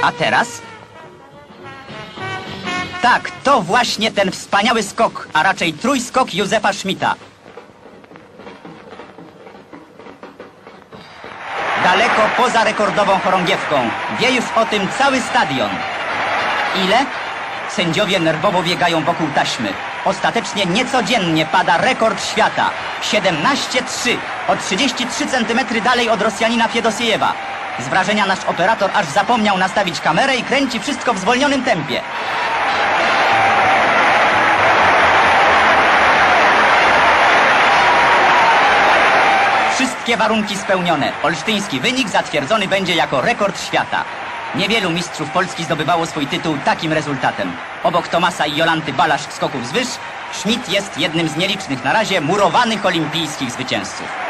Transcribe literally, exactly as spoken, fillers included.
A teraz? Tak, to właśnie ten wspaniały skok, a raczej trójskok Józefa Szmita. Daleko poza rekordową chorągiewką. Wie już o tym cały stadion. Ile? Sędziowie nerwowo biegają wokół taśmy. Ostatecznie niecodziennie pada rekord świata. siedemnaście trzy. O trzydzieści trzy centymetry dalej od Rosjanina Fiedosiejewa. Z wrażenia nasz operator aż zapomniał nastawić kamerę i kręci wszystko w zwolnionym tempie. Wszystkie warunki spełnione. Olsztyński wynik zatwierdzony będzie jako rekord świata. Niewielu mistrzów Polski zdobywało swój tytuł takim rezultatem. Obok Tomasa i Jolanty Balasz skoków z wyż, Schmidt jest jednym z nielicznych na razie murowanych olimpijskich zwycięzców.